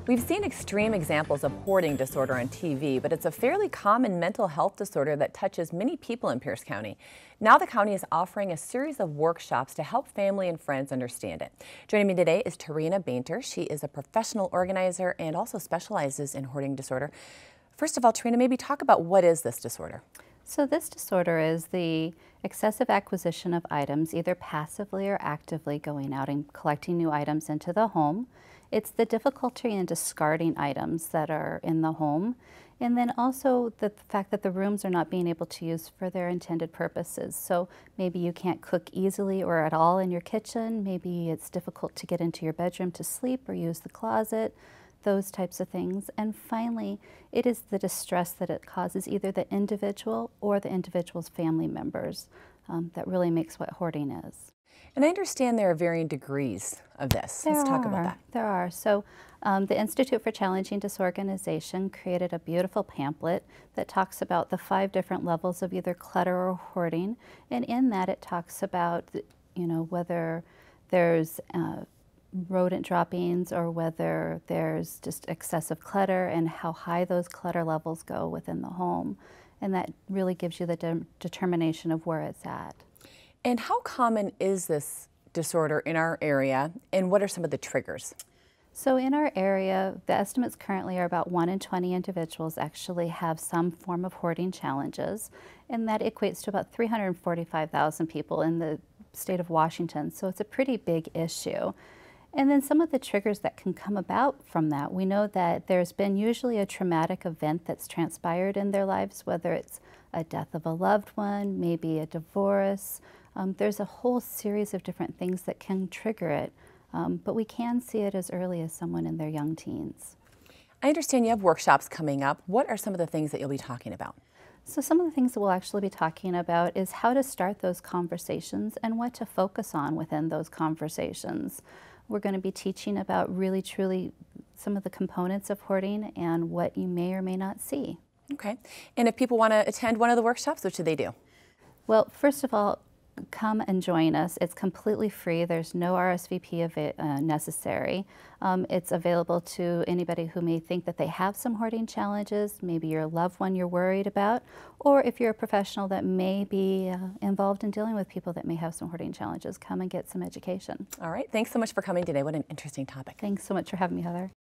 We've seen extreme examples of hoarding disorder on TV, but it's a fairly common mental health disorder that touches many people in Pierce County. Now the county is offering a series of workshops to help family and friends understand it. Joining me today is Tarina Bainter. She is a professional organizer and also specializes in hoarding disorder. First of all, Tarina, maybe talk about what is this disorder? So this disorder is the excessive acquisition of items, either passively or actively going out and collecting new items into the home. It's the difficulty in discarding items that are in the home, and then also the fact that the rooms are not being able to use for their intended purposes. So maybe you can't cook easily or at all in your kitchen, maybe it's difficult to get into your bedroom to sleep or use the closet, those types of things. And finally, it is the distress that it causes either the individual or the individual's family members that really makes what hoarding is. And I understand there are varying degrees of this. Let's talk about that. There are. So the Institute for Challenging Disorganization created a beautiful pamphlet that talks about the 5 different levels of either clutter or hoarding. And in that it talks about, whether there's rodent droppings or whether there's just excessive clutter and how high those clutter levels go within the home. And that really gives you the determination of where it's at. And how common is this disorder in our area, and what are some of the triggers? So in our area, the estimates currently are about 1 in 20 individuals actually have some form of hoarding challenges, and that equates to about 345,000 people in the state of Washington, so it's a pretty big issue. And then some of the triggers that can come about from that, we know that there's been usually a traumatic event that's transpired in their lives, whether it's a death of a loved one, maybe a divorce. There's a whole series of different things that can trigger it, but we can see it as early as someone in their young teens. I understand you have workshops coming up. What are some of the things that you'll be talking about? So some of the things that we'll actually be talking about is how to start those conversations and what to focus on within those conversations. We're going to be teaching about really, truly some of the components of hoarding and what you may or may not see. Okay. And if people want to attend one of the workshops, what should they do? Well, first of all, come and join us. It's completely free. There's no RSVP necessary. It's available to anybody who may think that they have some hoarding challenges, maybe your loved one you're worried about, or if you're a professional that may be involved in dealing with people that may have some hoarding challenges, come and get some education. All right. Thanks so much for coming today. What an interesting topic. Thanks so much for having me, Heather.